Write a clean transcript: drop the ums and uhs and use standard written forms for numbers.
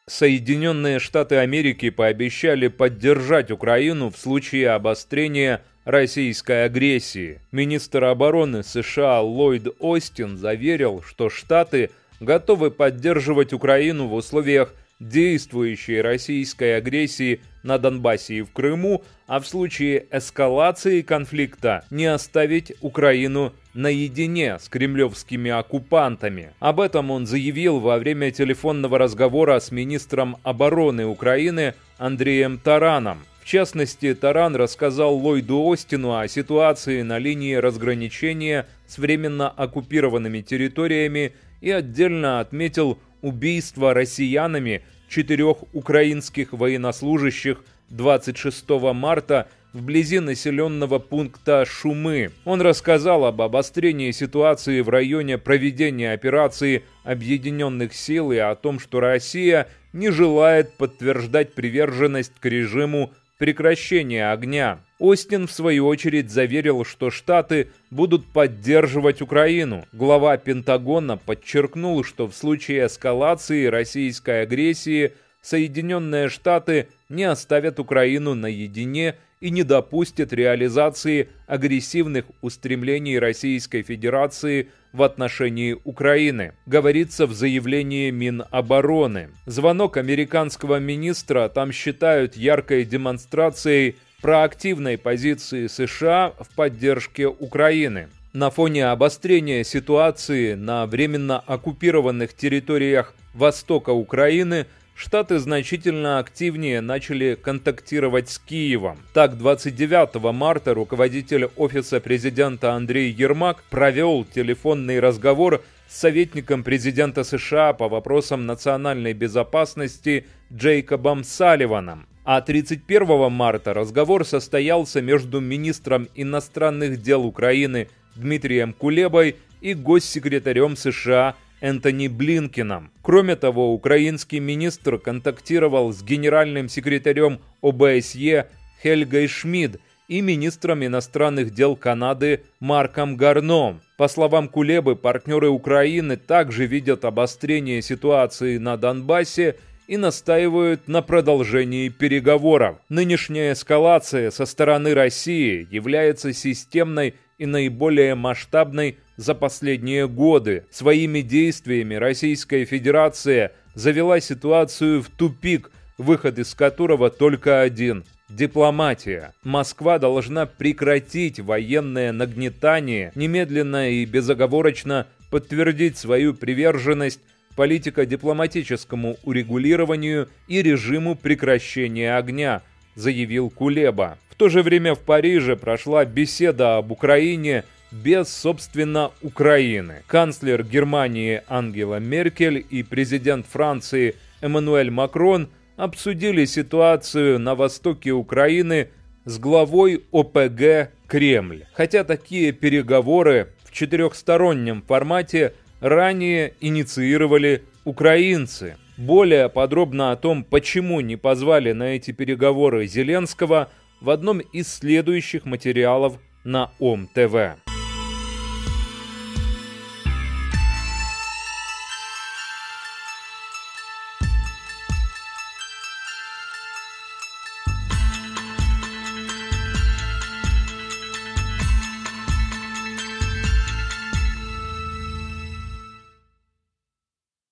Соединенные Штаты Америки пообещали поддержать Украину в случае обострения российской агрессии. Министр обороны США Ллойд Остин заверил, что Штаты готовы поддерживать Украину в условиях действующей российской агрессии на Донбассе и в Крыму, а в случае эскалации конфликта не оставить Украину наедине с кремлевскими оккупантами. Об этом он заявил во время телефонного разговора с министром обороны Украины Андреем Тараном. В частности, Таран рассказал Ллойду Остину о ситуации на линии разграничения с временно оккупированными территориями и отдельно отметил убийство россиянами 4 украинских военнослужащих 26 марта вблизи населенного пункта Шумы. Он рассказал об обострении ситуации в районе проведения операции Объединенных сил и о том, что Россия не желает подтверждать приверженность к режиму прекращения огня. Остин, в свою очередь, заверил, что Штаты будут поддерживать Украину. Глава Пентагона подчеркнул, что в случае эскалации российской агрессии Соединенные Штаты не оставят Украину наедине и не допустят реализации агрессивных устремлений Российской Федерации в отношении Украины, говорится в заявлении Минобороны. Звонок американского министра там считают яркой демонстрацией проактивной позиции США в поддержке Украины. На фоне обострения ситуации на временно оккупированных территориях востока Украины Штаты значительно активнее начали контактировать с Киевом. Так, 29 марта руководитель Офиса президента Андрей Ермак провел телефонный разговор с советником президента США по вопросам национальной безопасности Джейкобом Салливаном. А 31 марта разговор состоялся между министром иностранных дел Украины Дмитрием Кулебой и госсекретарем США Энтони Блинкеном. Кроме того, украинский министр контактировал с генеральным секретарем ОБСЕ Хельгой Шмидт и министром иностранных дел Канады Марком Гарно. По словам Кулебы, партнеры Украины также видят обострение ситуации на Донбассе и настаивают на продолжении переговоров. Нынешняя эскалация со стороны России является системной и наиболее масштабной за последние годы. Своими действиями Российская Федерация завела ситуацию в тупик, выход из которого только один – дипломатия. Москва должна прекратить военное нагнетание, немедленно и безоговорочно подтвердить свою приверженность политико-дипломатическому урегулированию и режиму прекращения огня, заявил Кулеба. В то же время в Париже прошла беседа об Украине без, собственно, Украины. Канцлер Германии Ангела Меркель и президент Франции Эммануэль Макрон обсудили ситуацию на востоке Украины с главой ОПГ «Кремль». Хотя такие переговоры в четырехстороннем формате ранее инициировали украинцы. Более подробно о том, почему не позвали на эти переговоры Зеленского, в одном из следующих материалов на ОМ-ТВ.